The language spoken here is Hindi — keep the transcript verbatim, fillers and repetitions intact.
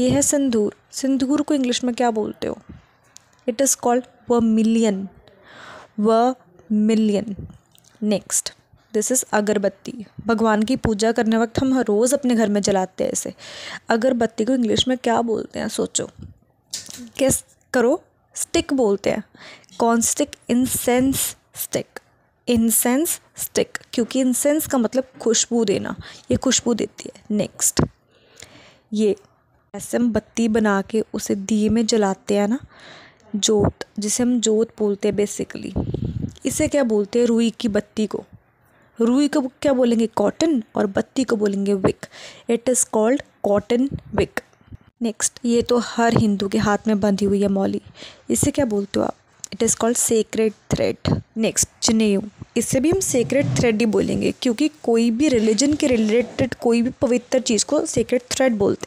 ये है सिंदूर। सिंदूर को इंग्लिश में क्या बोलते हो? It is called vermilion, vermilion. Next, this is agarbatti. भगवान की पूजा करने वक्त हम हर रोज़ अपने घर में जलाते हैं इसे। अगरबत्ती को इंग्लिश में क्या बोलते हैं? सोचो, गेस करो। स्टिक बोलते हैं। कौन stick? Incense stick. Incense stick, क्योंकि इंसेंस का मतलब खुशबू देना, ये खुशबू देती है। नेक्स्ट, ये ऐसे हम बत्ती बना के उसे दिए में जलाते हैं ना, जोत, जिसे हम जोत बोलते हैं बेसिकली। इसे क्या बोलते हैं? रुई की बत्ती को। रुई को क्या बोलेंगे? कॉटन। और बत्ती को बोलेंगे wick. It is called cotton wick. Next, ये तो हर हिंदू के हाथ में बंधी हुई है मौली। इसे क्या बोलते हो आप? It is called sacred thread. Next, janeu. इसे भी हम सेक्रेड थ्रेड ही बोलेंगे, क्योंकि कोई भी रिलीजन के रिलेटेड कोई भी पवित्र चीज़ को सेक्रेड थ्रेड बोलते